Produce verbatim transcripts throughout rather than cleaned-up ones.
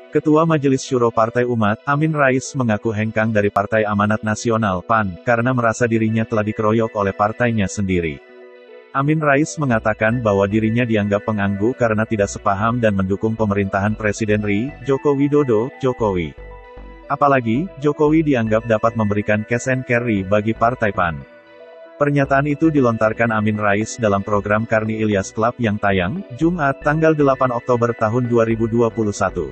Ketua Majelis Syuro Partai Umat, Amin Rais mengaku hengkang dari Partai Amanat Nasional (P A N) karena merasa dirinya telah dikeroyok oleh partainya sendiri. Amin Rais mengatakan bahwa dirinya dianggap pengganggu karena tidak sepaham dan mendukung pemerintahan Presiden R I, Joko Widodo, Jokowi. Apalagi, Jokowi dianggap dapat memberikan cash and carry bagi Partai P A N. Pernyataan itu dilontarkan Amin Rais dalam program Karni Ilyas Club yang tayang, Jumat, tanggal delapan Oktober tahun dua ribu dua puluh satu.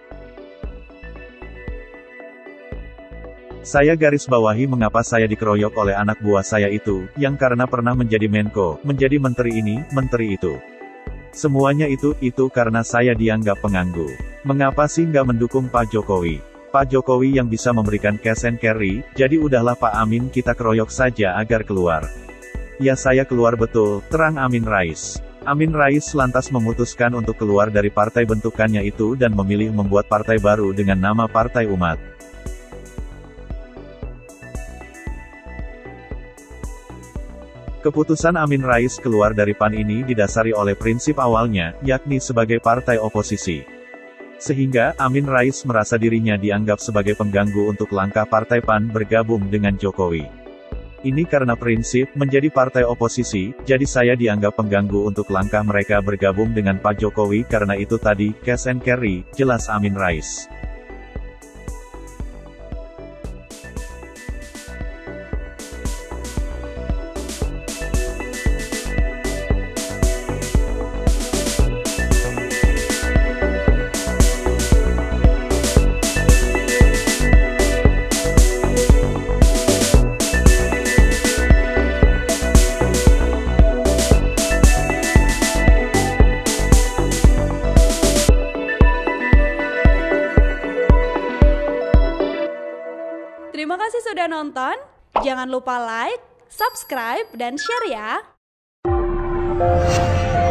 Saya garis bawahi mengapa saya dikeroyok oleh anak buah saya itu, yang karena pernah menjadi Menko, menjadi menteri ini, menteri itu. Semuanya itu, itu karena saya dianggap pengganggu. Mengapa sih nggak mendukung Pak Jokowi? Pak Jokowi yang bisa memberikan cash and carry, jadi udahlah Pak Amin kita keroyok saja agar keluar. Ya saya keluar betul, terang Amin Rais. Amin Rais lantas memutuskan untuk keluar dari partai bentukannya itu dan memilih membuat partai baru dengan nama Partai Umat. Keputusan Amin Rais keluar dari P A N ini didasari oleh prinsip awalnya, yakni sebagai partai oposisi. Sehingga, Amin Rais merasa dirinya dianggap sebagai pengganggu untuk langkah partai P A N bergabung dengan Jokowi. Ini karena prinsip, menjadi partai oposisi, jadi saya dianggap pengganggu untuk langkah mereka bergabung dengan Pak Jokowi karena itu tadi, cash and carry, jelas Amin Rais. Terima kasih sudah nonton, jangan lupa like, subscribe, dan share ya!